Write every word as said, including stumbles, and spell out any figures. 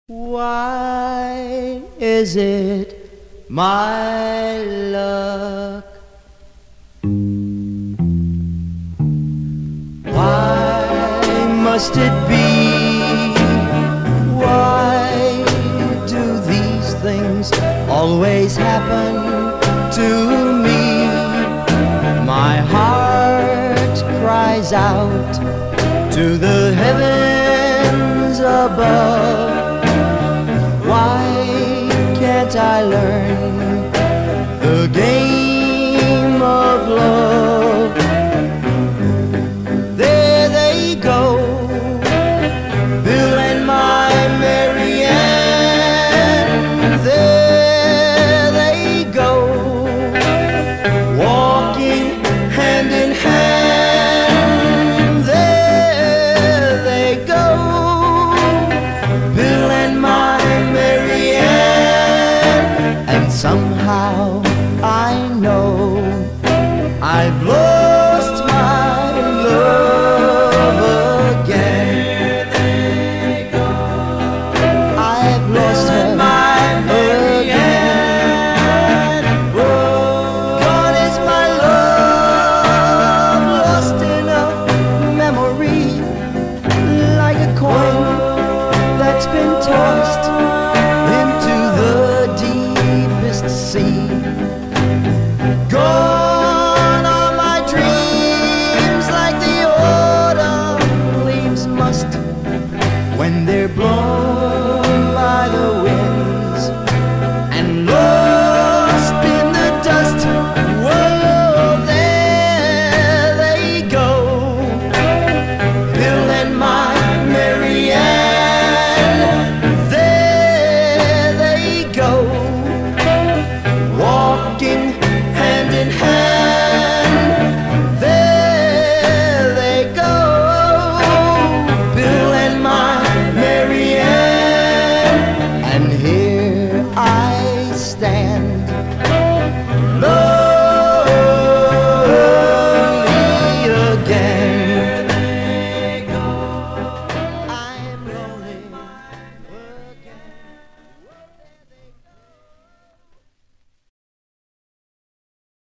Why is it my luck? Why must it be? Why do these things always happen to me? My heart cries out to the heavens above. Why can't I learn the game of love? There they go, Bill and my Mary Ann. There they go, walking hand in hand. There they go, Bill and my Mary Ann. And somehow I know I've lost my love again. I've lost her again. Gone is my love, lost in a memory, like a coin that's been tossed